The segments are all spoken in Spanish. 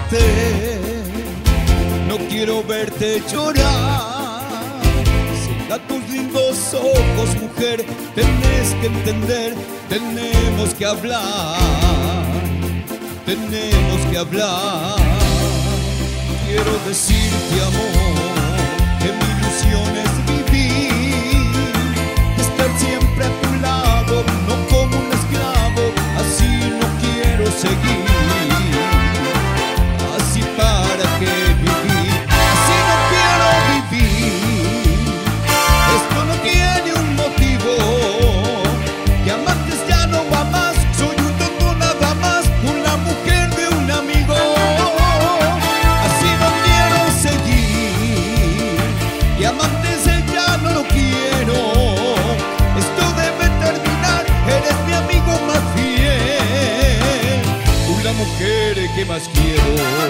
amarte, no quiero verte llorar. Cierra tus lindos ojos, mujer, tenés que entender, tenemos que hablar, tenemos que hablar. Quiero decirte, amor, que mi ilusión es vivir, estar siempre a tu lado, no como un esclavo, así no quiero seguir. Así para qué vivir, así no quiero vivir. Esto no tiene un motivo, que amantes ya no va más, soy un tonto nada más, una mujer de un amigo. Así no quiero seguir, y amantes ya no lo quiero. Esto debe terminar, eres mi amigo más fiel, tú la mujer que más quiero.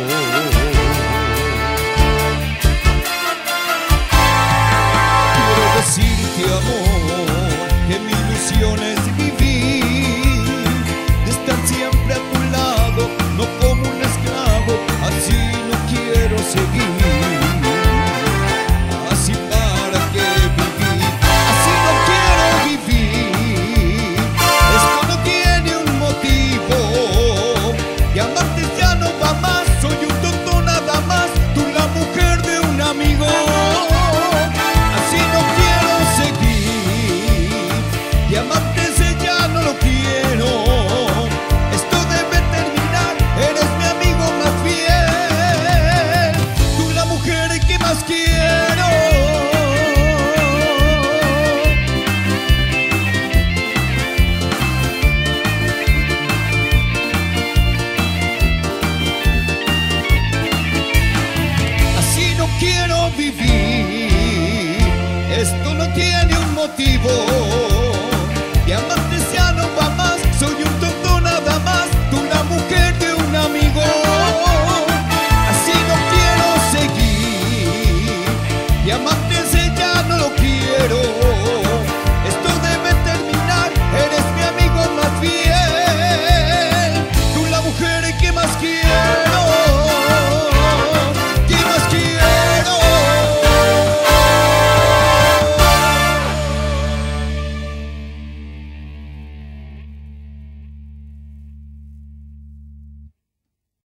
Quiero decirte, amor, que mi ilusión es vivir, de estar siempre a tu lado, no como un esclavo, así no quiero seguir. Así para qué vivir, así no quiero vivir. Esto no tiene un motivo, y amantes ya no va más, soy un tonto nada más, tú la mujer de un amigo. Así no quiero seguir, y amantes ya no lo quiero. Esto debe terminar, eres mi amigo más fiel, tú la mujer que más quiero. Así no quiero vivir, esto no tiene un motivo,